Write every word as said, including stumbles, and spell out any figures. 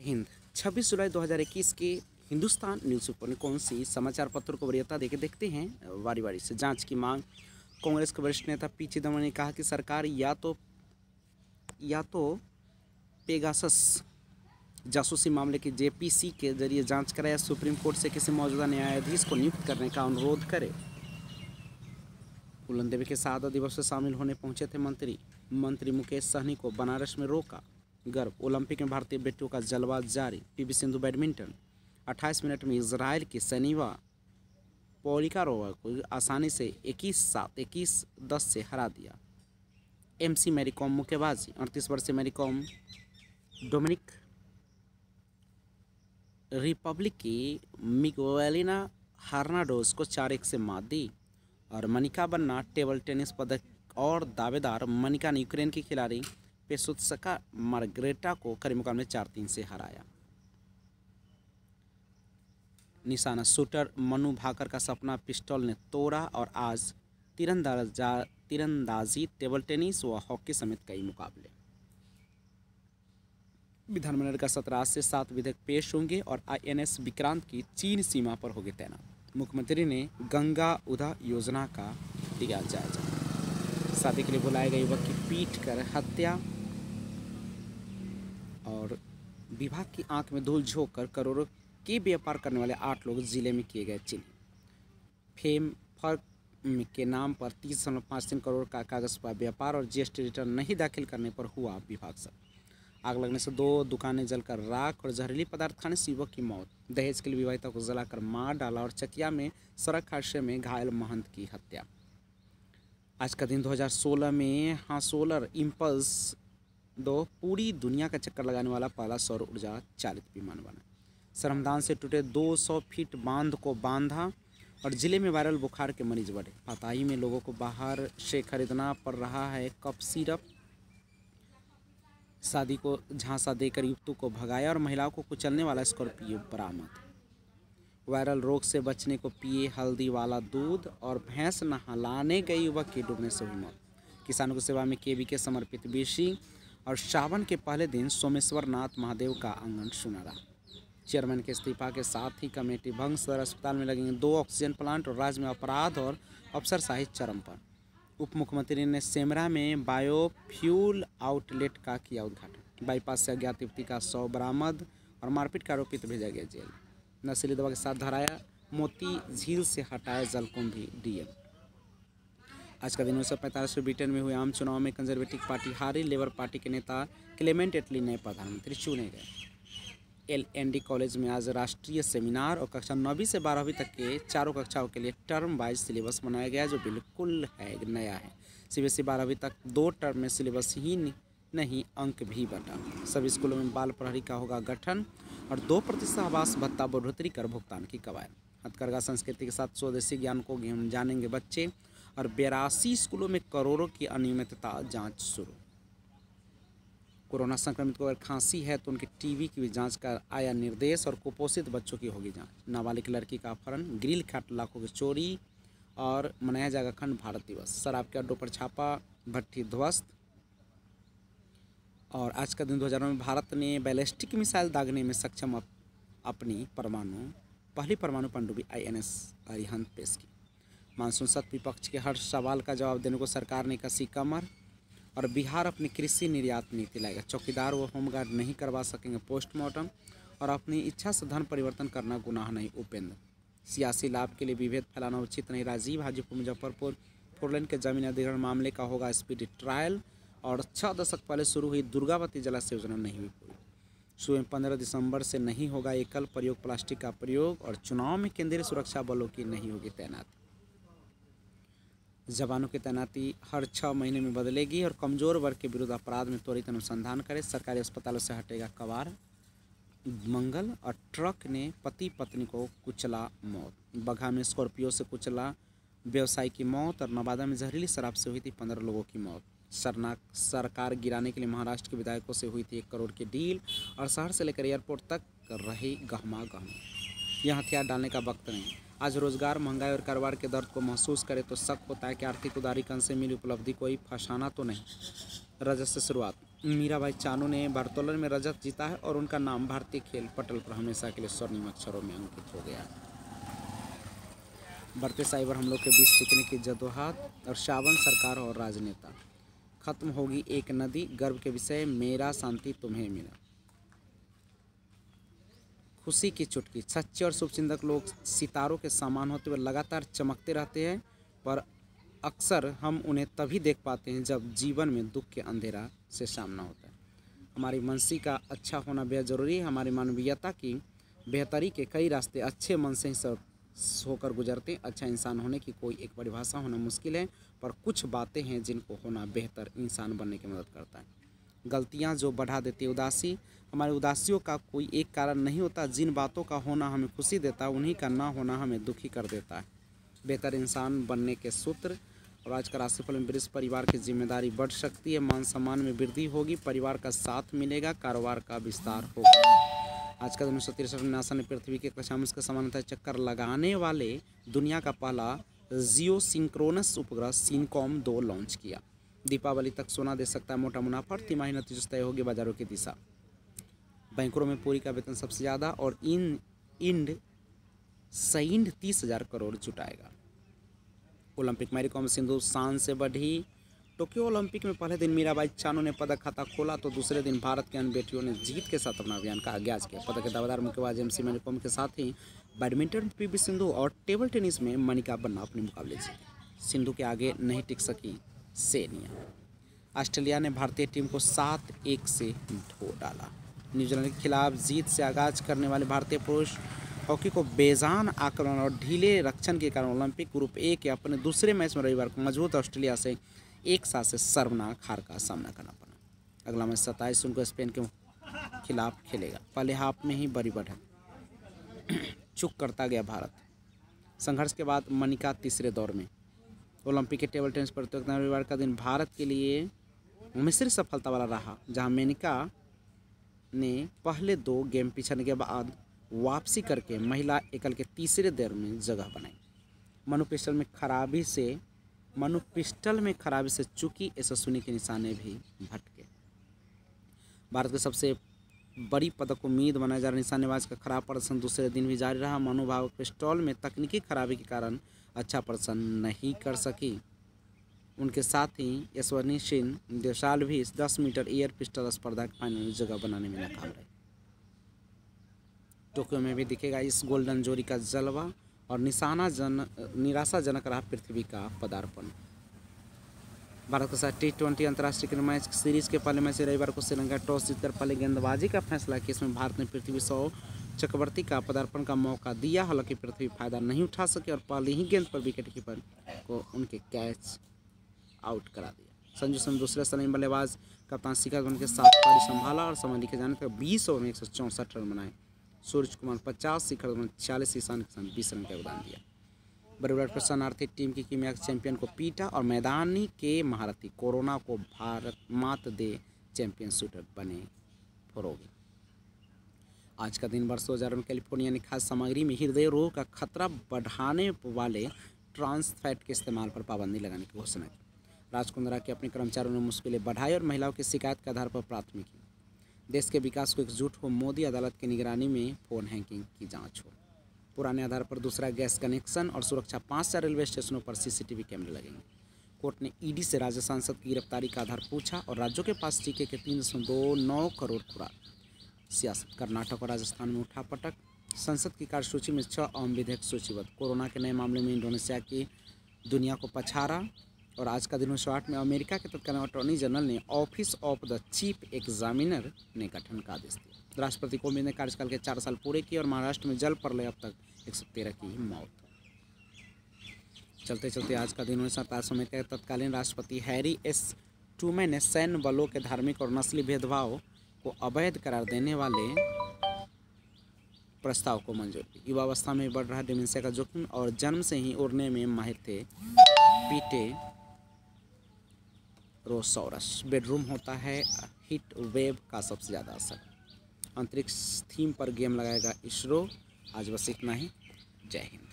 हिंद छब्बीस जुलाई दो हज़ार इक्कीस के हिंदुस्तान न्यूज़ पेपर में कौन सी समाचार पत्रों को वरीयता देके देखते हैं बारी बारी से। जांच की मांग। कांग्रेस के वरिष्ठ नेता पी चिदंबरम ने कहा कि सरकार या तो या तो पेगासस जासूसी मामले की जेपीसी के जरिए जांच कराए या सुप्रीम कोर्ट से किसी मौजूदा न्यायाधीश को नियुक्त करने का अनुरोध करे। फूलन देवी के शहादत दिवस में शामिल होने पहुंचे थे मंत्री मंत्री मुकेश सहनी को बनारस में रोका। गर्व। ओलंपिक में भारतीय बेटियों का जलवा जारी। पीवी सिंधु बैडमिंटन अट्ठाईस मिनट में इजराइल की सनीवा पोलिकारोवा को आसानी से इक्कीस सात इक्कीस दस से हरा दिया। एमसी मैरी कॉम मुक्केबाजी अड़तीस वर्षीय मैरी कॉम डोमिनिक रिपब्लिक की मिगुएलिना हर्नांडोज को चार एक से मात दी। और मनिका बन्ना टेबल टेनिस पदक और दावेदार मनिका ने यूक्रेन की खिलाड़ी पेसुत्स्का मार्ग्रेटा को कड़ी मुकाबले में चार तीन से हराया। निशाना शूटर मनु भाकर का सपना पिस्टल ने तोड़ा। और आज तीरंदाजा तीरंदाजी टेबल टेनिस व हॉकी समेत कई मुकाबले। विधानमंडल का सत्रह से सात विधेयक पेश होंगे और आईएनएस विक्रांत की चीन सीमा पर होगी तैनात। मुख्यमंत्री ने गंगा उधा योजना का लिया जायजा। शादी के लिए बुलाए गए युवक की पीट कर हत्या। और विभाग की आंख में धूल झोंक कर करोड़ों के व्यापार करने वाले आठ लोग जिले में किए गए चिन्हित। फेम फर्म के नाम पर तीस दशमलव पाँच तीन करोड़ का कागज पर व्यापार और जीएसटी रिटर्न नहीं दाखिल करने पर हुआ विभाग सब। आग लगने से दो दुकानें जलकर राख और जहरीली पदार्थ खाने से युवक की मौत। दहेज के लिए विवाहिता को जलाकर मार डाला। और चकिया में सड़क हादसे में घायल महंत की हत्या। आज का दिन दो हज़ार सोलह में हाँ सोलर इम्पल्स दो पूरी दुनिया का चक्कर लगाने वाला पहला सौर ऊर्जा चालित विमान बना। श्रमदान से टूटे दो सौ फीट बांध को बांधा। और जिले में वायरल बुखार के मरीज बढ़े। पताही में लोगों को बाहर से खरीदना पड़ रहा है कफ सिरप। शादी को झांसा देकर युवती को भगाया और महिलाओं को कुचलने वाला स्कॉर्पियो बरामद। वायरल रोग से बचने को पिए हल्दी वाला दूध। और भैंस नहलाने गए युवक की डूबने से हुई मौत। किसानों की सेवा में केवी के समर्पित बीसी। और सावन के पहले दिन सोमेश्वर नाथ महादेव का आंगन सुनहरा। चेयरमैन के इस्तीफा के साथ ही कमेटी भंग। सदर अस्पताल में लगेंगे दो ऑक्सीजन प्लांट। और राज्य में अपराध और अफसरशाही चरम पर। उप मुख्यमंत्री ने सेमरा में बायोफ्यूल आउटलेट का किया उद्घाटन। बाईपास से अज्ञात युवती का शव बरामद। और मारपीट का आरोपित भेजा गया जेल। नशीली दवा के साथ धराया। मोती झील से हटाया जलकुंभी डीएम। आज का दिन उन्नीस सौ पैंतालीस में ब्रिटेन में हुए आम चुनाव में कंजर्वेटिव पार्टी हारी। लेबर पार्टी के नेता क्लेमेंट एटली नए प्रधानमंत्री चुने गए। एल एन डी कॉलेज में आज राष्ट्रीय सेमिनार। और कक्षा नौवीं से बारहवीं तक के चारों कक्षाओं के लिए टर्म वाइज सिलेबस बनाया गया जो बिल्कुल है नया है। सीबीएसई बारहवीं तक दो टर्म में सिलेबस ही नहीं अंक भी बटा। सभी स्कूलों में बाल प्रहरी का होगा गठन। और दो प्रतिशत आवास भत्ता बढ़ोतरी कर भुगतान की कवायद। हथकरघा संस्कृति के साथ स्वदेशी ज्ञान को जानेंगे बच्चे। और बेरासी स्कूलों में करोड़ों की अनियमितता जांच शुरू। कोरोना संक्रमित को अगर खांसी है तो उनकी टीबी की भी जांच का आया निर्देश। और कुपोषित बच्चों की होगी जांच। नाबालिग लड़की का अपहरण ग्रिल काट लाखों की चोरी। और मनाया जाएगा अखंड भारत दिवस। शराब के अड्डों पर छापा भट्टी ध्वस्त। और आज का दिन दो हज़ार में भारत ने बैलिस्टिक मिसाइल दागने में सक्षम अप, अपनी परमाणु पहली परमाणु पनडुब्बी आईएनएस अरिहंत पेश की। मानसून सत्र विपक्ष के हर सवाल का जवाब देने को सरकार ने कसी कमर। और बिहार अपनी कृषि निर्यात नीति लाएगा। चौकीदार व होमगार्ड नहीं करवा सकेंगे पोस्टमार्टम। और अपनी इच्छा से धन परिवर्तन करना गुनाह नहीं उपेंद्र। सियासी लाभ के लिए विभेद फैलाना उचित नहीं राजीव। हाजीपुर मुजफ्फरपुर फोरलेन के जमीन अधिग्रहण मामले का होगा स्पीडी ट्रायल। और छः दशक पहले शुरू हुई दुर्गावती जलाशय योजना नहीं हुई पूरी। सूबे में पंद्रह दिसंबर से नहीं होगा एकल प्रयोग प्लास्टिक का प्रयोग। और चुनाव में केंद्रीय सुरक्षा बलों की नहीं होगी तैनाती। जवानों की तैनाती हर छः महीने में बदलेगी। और कमजोर वर्ग के विरुद्ध अपराध में त्वरित अनुसंधान करे। सरकारी अस्पतालों से हटेगा कबाड़। मंगल। और ट्रक ने पति पत्नी को कुचला मौत। बगहा में स्कॉर्पियो से कुचला व्यवसायी की मौत। और नवादा में जहरीली शराब से हुई थी पंद्रह लोगों की मौत। सरना सरकार गिराने के लिए महाराष्ट्र के विधायकों से हुई थी एक करोड़ की डील। और शहर से लेकर एयरपोर्ट तक रही गहमा गहमा। यह हथियार डालने का वक्त नहीं। आज रोजगार महंगाई और कारोबार के दर्द को महसूस करे तो शक होता है कि आर्थिक उदारीकरण से मिली उपलब्धि कोई फसाना तो नहीं। रजत से शुरुआत। मीराबाई चानू ने भारोत्तोलन में रजत जीता है और उनका नाम भारतीय खेल पटल पर हमेशा के लिए स्वर्णिम अक्षरों में अंकित हो गया। बढ़ते साइबर हमलों के बीच टिकने की जद्दोजहद और सावन सरकार और राजनेता, खत्म होगी एक नदी, गर्व के विषय मेरा शांति तुम्हें मिला। खुशी की चुटकी, सच्चे और शुभचिंतक लोग सितारों के समान होते हुए लगातार चमकते रहते हैं, पर अक्सर हम उन्हें तभी देख पाते हैं जब जीवन में दुख के अंधेरा से सामना होता है। हमारी मनसी का अच्छा होना बेहद ज़रूरी है। हमारी मानवीयता की बेहतरी के कई रास्ते अच्छे मन से ही सब होकर गुजरते हैं। अच्छा इंसान होने की कोई एक परिभाषा होना मुश्किल है, पर कुछ बातें हैं जिनको होना बेहतर इंसान बनने की मदद करता है। गलतियां जो बढ़ा देती है उदासी, हमारी उदासियों का कोई एक कारण नहीं होता। जिन बातों का होना हमें खुशी देता है, उन्हीं का ना होना हमें दुखी कर देता है। बेहतर इंसान बनने के सूत्र, और आज का राशिफल में वृष परिवार की जिम्मेदारी बढ़ सकती है, मान सम्मान में वृद्धि होगी, परिवार का साथ मिलेगा, कारोबार का विस्तार होगा। आज का दिन उन्नीस सौ तिरसठ में नासा ने पृथ्वी के कक्षांश के समानांतर चक्कर लगाने वाले दुनिया का पहला जियो सिंक्रोनस उपग्रह सिनकॉम दो लॉन्च किया। दीपावली तक सोना दे सकता है मोटा मुनाफा, तिमाही नतीजों से तय होगी बाजारों की दिशा। बैंकरों में पूरी का वेतन सबसे ज़्यादा और इन इंड सैंड तीस हजार करोड़ जुटाएगा। ओलंपिक मैरीकॉम सिंधु शान से बढ़ी। टोक्यो ओलंपिक में पहले दिन मीराबाई चानू ने पदक खाता खोला तो दूसरे दिन भारत के अन्य बेटियों ने जीत के साथ अपना अभियान का आगाज किया। पदक के दावेदार मुक्केबाज एमसी मैरीकॉम के साथ ही बैडमिंटन पीवी सिंधु और टेबल टेनिस में मनिका बन्ना अपने मुकाबले जीते। सिंधु के आगे नहीं टिक सकी सेनिया। ऑस्ट्रेलिया ने भारतीय टीम को सात एक से धो डाला। न्यूजीलैंड के खिलाफ जीत से आगाज करने वाले भारतीय पुरुष हॉकी को बेजान आक्रमण और ढीले रक्षण के कारण ओलंपिक ग्रुप ए के अपने दूसरे मैच में रविवार को मजबूत ऑस्ट्रेलिया से एक साथ से शर्मनाक हार का सामना करना पड़ा। अगला मैच सत्ताईस जून को स्पेन के खिलाफ खेलेगा। पहले हाफ में ही बड़ी बढ़त चुक करता गया भारत। संघर्ष के बाद मनिका तीसरे दौर में। ओलंपिक के टेबल टेनिस प्रतियोगिता रविवार का दिन भारत के लिए मिश्रित सफलता वाला रहा, जहां मेनिका ने पहले दो गेम पिछड़ने के बाद वापसी करके महिला एकल के तीसरे दौर में जगह बनाई। मनु पिस्टल में खराबी से मनु पिस्टल में खराबी से चूकी यशस्विनी के निशाने भी भटके। भारत के सबसे बड़ी पदक उम्मीद बनाया जा रहा निशानेबाज का खराब प्रदर्शन दूसरे दिन भी जारी रहा। मनु भाव पिस्टल में तकनीकी खराबी के कारण अच्छा प्रदर्शन नहीं कर सकी। उनके साथ ही यशस्विनी सिंह देसाल भी दस मीटर एयर पिस्टल स्पर्धा के फाइनल में जगह बनाने में नाकाम रहे। टोक्यो में भी दिखेगा इस गोल्डन जोड़ी का जलवा और निशाना जन निराशाजनक रहा पृथ्वी का पदार्पण। भारत के साथ टी ट्वेंटी अंतर्राष्ट्रीय क्रिकेट मैच सीरीज के पहले मैच रविवार को श्रीलंका टॉस जीतकर पहले गेंदबाजी का फैसला किया। इसमें भारत ने पृथ्वी शॉ चक्रवर्ती का पदार्पण का मौका दिया, हालांकि पृथ्वी फायदा नहीं उठा सके और पहली ही गेंद पर विकेट कीपर को उनके कैच आउट करा दिया। संजू सैमसन दूसरे सलामी बल्लेबाज कप्तान शिखर धवन के साथ पारी संभाला और समय लिखे जाने तक बीस ओवर में एक सौ चौंसठ रन बनाए। सूरज कुमार पचास, शिखर धवन छियालीस, ईशान किशन बीस रन का योगदान दिया। बड़े पर शरणार्थी टीम की कीमिया चैंपियन को पीटा और मैदानी के महारथी कोरोना को भारत मात दे चैंपियन शूटर बने फरोगे। आज का दिन वर्ष दो हज़ार में कैलिफोर्निया ने खाद्य सामग्री में हृदय रोग का खतरा बढ़ाने वाले ट्रांस फैट के इस्तेमाल पर पाबंदी लगाने की घोषणा की। राजकुंद्रा के अपने कर्मचारियों ने मुश्किलें बढ़ाई और महिलाओं की शिकायत के आधार पर प्राथमिकी। देश के विकास को एकजुट हो, मोदी अदालत की निगरानी में फोन हैकिंग की जांच हो। पुराने आधार पर दूसरा गैस कनेक्शन और सुरक्षा पाँच चार रेलवे स्टेशनों पर सीसीटीवी कैमरे लगेंगे। कोर्ट ने ईडी से राज्य सांसद की गिरफ्तारी का आधार पूछा और राज्यों के पास टीके के तीन दशमलव दो नौ करोड़ खुराक। सियासत कर्नाटक और राजस्थान में उठा पटक। संसद की कार्यसूची में छह अहम विधेयक सूचीबद्ध। कोरोना के नए मामले में इंडोनेशिया की दुनिया को पछाड़ा। और आज का दिन उन्नीस सौ आठ में अमेरिका के तत्कालीन अटॉर्नी जनरल ने office of the chief examiner ने गठन का आदेश दिया। राष्ट्रपति कोविंद ने कार्यकाल के चार साल पूरे किए और महाराष्ट्र में जल प्रलय अब तक एक सौ तेरह की मौत। चलते चलते आज का दिन उन्नीस सौ अड़तालीस में तत्कालीन राष्ट्रपति हैरी एस ट्रूमैन ने सैन्य बलों के धार्मिक और नस्ली भेदभाव को अवैध करार देने वाले प्रस्ताव को मंजूर की। युवावस्था में बढ़ रहा डिमेंशिया का जोखिम और जन्म से ही उड़ने में माहिर थे पीटे रोसोरस। बेडरूम होता है हीट वेव का सबसे ज़्यादा असर। अंतरिक्ष थीम पर गेम लगाएगा इसरो। आज बस इतना ही। जय हिंद।